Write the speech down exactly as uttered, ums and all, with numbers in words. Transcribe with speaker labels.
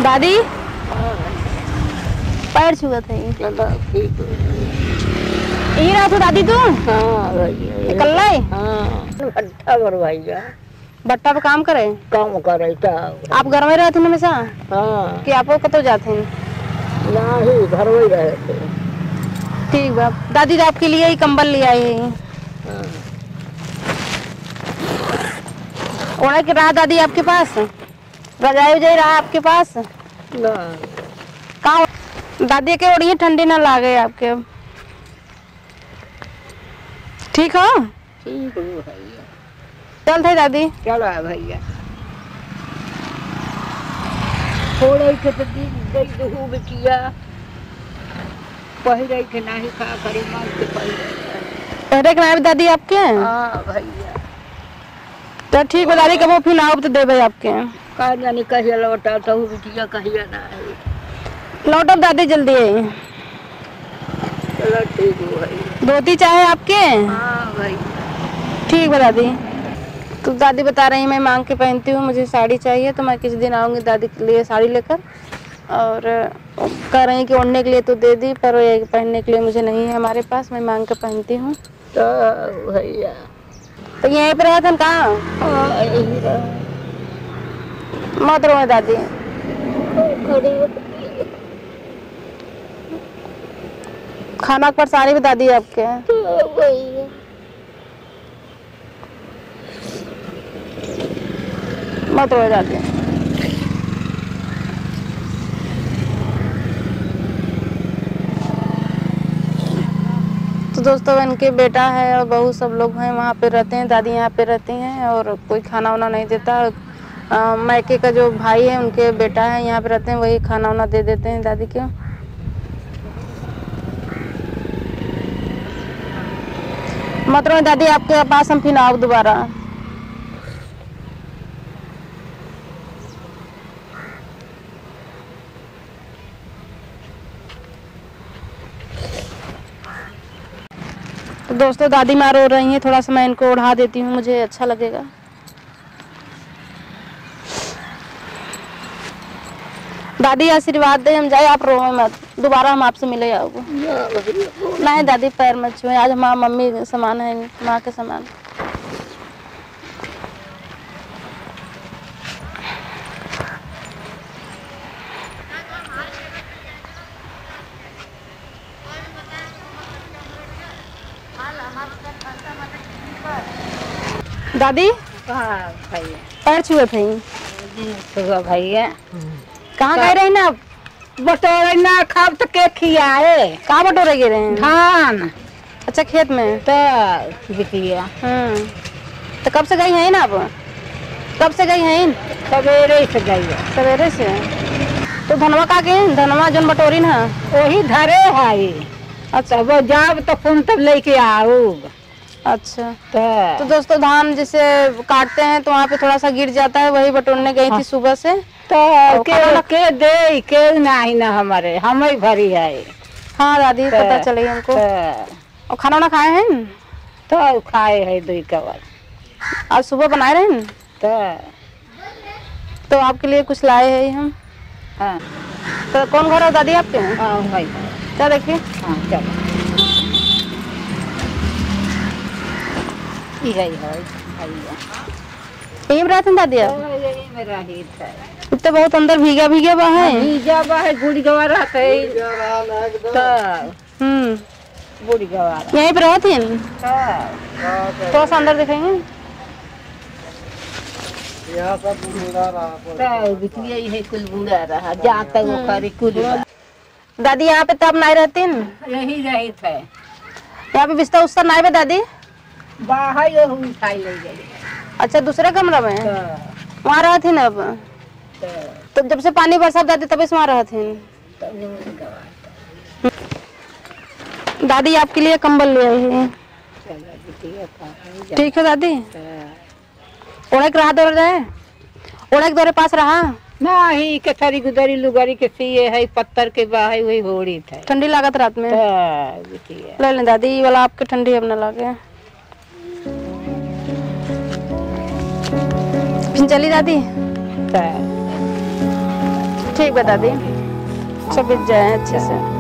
Speaker 1: दादी पैर छुआ थे यही रहा था दादी तू?
Speaker 2: हाँ भैया
Speaker 1: कल
Speaker 2: भट्टा भरवाइया
Speaker 1: भट्टा पे काम करे
Speaker 2: काम करे
Speaker 1: आप घर में रहते हमेशा?
Speaker 2: हाँ
Speaker 1: कि आप कतो जाते हैं?
Speaker 2: नहीं घर में रहे थे।
Speaker 1: ठीक बा दादी आपके लिए ही कंबल ले आई है। ओढ़े के रहा दादी आपके पास? रजाई उजाई रहा आपके पास? कहाँ दादी के ओढ़िए ठंडी ना लागे आपके। ठीक हो?
Speaker 2: ठीक हो भैया।
Speaker 1: चल थे दादी
Speaker 2: चलो भैया थोड़े के तो दिन गई दहू बेटिया पहले के नहीं खा करे मार के पहले
Speaker 1: पहले के नाम दादी आपके?
Speaker 2: हाँ भैया
Speaker 1: तो ठीक है दादी कब फिर आओ तो देवे आपके
Speaker 2: कहा जानी कहिया लौटा तो बिटिया कहिया ना है
Speaker 1: लौटो दादी जल्दी है।
Speaker 2: चलो ठीक है भैया।
Speaker 1: धोती चाहे आपके?
Speaker 2: हाँ भैया
Speaker 1: ठीक है दादी। तो दादी बता रही मैं मांग के पहनती हूँ मुझे साड़ी चाहिए तो मैं किसी दिन आऊँगी दादी के लिए साड़ी लेकर और कह रही कि ओढ़ने के लिए तो दे दी पर पहनने के लिए मुझे नहीं है हमारे पास मैं मांग के पहनती हूँ।
Speaker 2: तो भैया
Speaker 1: तो यहीं पे रहे थे कहाँ? मत रो दादी खाना पर सारी भी दादी आपके हैं। मत रो दादी। तो दोस्तों इनके बेटा है और बहू सब लोग हैं वहाँ पे रहते हैं दादी यहाँ पे रहती हैं और कोई खाना वाना नहीं देता। मायके का जो भाई है उनके बेटा है यहाँ पे रहते हैं वही खाना वाना दे देते हैं दादी को। मत रो दादी आपके पास हम फिर आओ दोबारा। तो दोस्तों दादी माँ रो रही हैं थोड़ा सा मैं इनको उड़ा देती हूँ मुझे अच्छा लगेगा। दादी आशीर्वाद दे हम जाए आप रो मत दोबारा हम आपसे मिले आओगे। नहीं दादी पैर मत छुए आज माँ मम्मी समान है माँ के समान। दादी पैर छुए थे
Speaker 2: भैया
Speaker 1: कहाँ गए रहे ना आप?
Speaker 2: बटोरे ना खाब तो के खियाए
Speaker 1: कहाँ बटोरे गिरे हैं?
Speaker 2: धान।
Speaker 1: अच्छा खेत में
Speaker 2: तो बिटिया
Speaker 1: हम्म तो कब से गई हैं ना आप? कब से गई हैं?
Speaker 2: सवेरे से गई
Speaker 1: सवेरे से। तो धनवा का के धनवा जोन बटोरी ना
Speaker 2: वही धरे है। अच्छा वो जाब तो फोन तब लेके आओ।
Speaker 1: अच्छा
Speaker 2: तो,
Speaker 1: तो दोस्तों धान जैसे काटते हैं तो वहाँ पे थोड़ा सा गिर जाता है वही बटोरने गई थी सुबह से।
Speaker 2: तो के, के दे के नहीं ना हमारे हम ही भरी है।
Speaker 1: हाँ दादी तो, पता चले हमको। और खाना वाना खाए हैं?
Speaker 2: तो खाए है दो कबार
Speaker 1: आज सुबह बनाए रहे हैं।
Speaker 2: तो,
Speaker 1: तो आपके लिए कुछ लाए हैं हम।
Speaker 2: हाँ
Speaker 1: तो कौन घर है दादी आपके?
Speaker 2: हाँ भाई
Speaker 1: क्या देखिए।
Speaker 2: हाँ चलो
Speaker 1: यही में रहते हैं दादी आप?
Speaker 2: यही में रही था।
Speaker 1: तो बहुत अंदर भीगा भीगा बा है।
Speaker 2: भीगा बा है गुड़ी गवा रहता है।
Speaker 1: हम्म
Speaker 2: गुड़ी गवा
Speaker 1: यहीं पे रहती हैं? थोड़ा सा अंदर दिखाएंगे।
Speaker 2: यहाँ पर बूढ़ा रहा बिटिया यही कुल बूढ़ा रहा जाता वो खरी कुल।
Speaker 1: दादी यहाँ पे तब नहीं रहती हैं?
Speaker 2: यही रही थे।
Speaker 1: यहाँ पे बिस्तर उस्तर नहीं है दादी?
Speaker 2: बाहर ये उठाई ले गई। अच्छा
Speaker 1: दूसरे कमरा में वहाँ रहा थी ना अब? तो जब से पानी बरसा दादी तब से वहाँ रहा थी। दादी आपके लिए कंबल ले आई है। ठीक है दादी। ओढ़े के रहा दौड़ रहे ओढ़े के दौरे पास रहा
Speaker 2: नहीं के थरी गुदरी लुगारी के सिए है पत्थर के बाहर वही होड़ी था।
Speaker 1: ठंडी लागत रात में ले लें दादी ये वाला आपके ठंडी अब न लागे। फिर चली दादी ठीक बता दी, सब बीत जाए अच्छे से।